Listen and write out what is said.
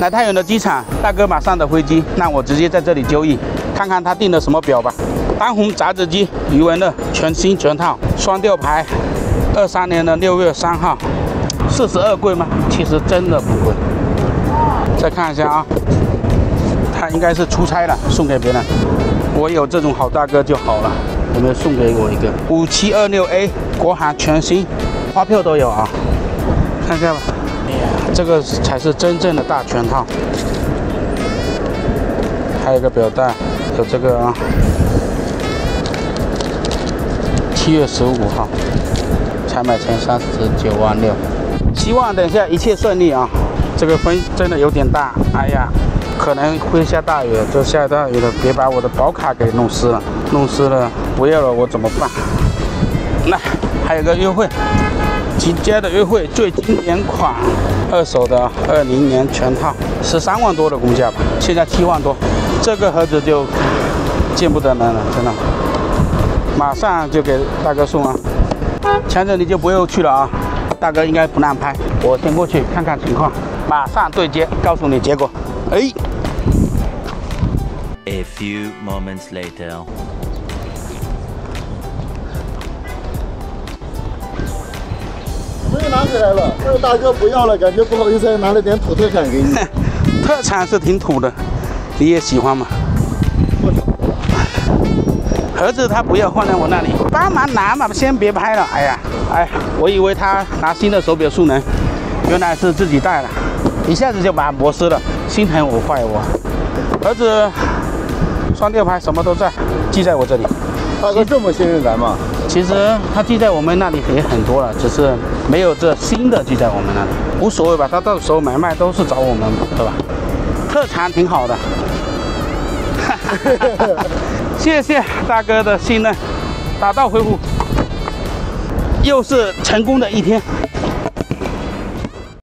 来太原的机场，大哥马上的飞机，那我直接在这里就义，看看他订了什么表吧。当红杂志机余文乐全新全套，双吊牌，23年的6月3号，42贵吗？其实真的不贵。再看一下啊，他应该是出差了，送给别人。我有这种好大哥就好了，有没有送给我一个5726A 国行全新，发票都有啊，看一下吧。哎呀，这个才是真正的大全套。还有一个表带，有这个啊，7月15号，采买前39万6，希望等一下一切顺利啊。这个风真的有点大，哎呀，可能会下大雨，这下大雨了，别把我的保卡给弄湿了，弄湿了不要了我怎么办？那还有个优惠，极佳的优惠，最经典款，二手的20年全套，13万多的估价吧，现在7万多，这个盒子就见不得人了，真的，马上就给大哥送啊！强者你就不用去了啊，大哥应该不让拍，我先过去看看情况，马上对接，告诉你结果。哎。 A few moments later. 我又拿回来了，这个大哥不要了，感觉不好意思，还拿了点土特产给你。 特产是挺土的，你也喜欢吗？盒子他不要放在我那里，帮忙拿嘛，先别拍了。哎呀，哎，我以为他拿新的手表速能，原来是自己带了，一下子就把磨湿了，心疼我坏我。盒子双吊牌什么都在，记在我这里。 大哥这么信任咱吗？ 其实他记在我们那里也很多了，只是没有这新的记在我们那里，无所谓吧。他到时候买卖都是找我们，对吧？特产挺好的，谢谢大哥的信任，打道回府，又是成功的一天。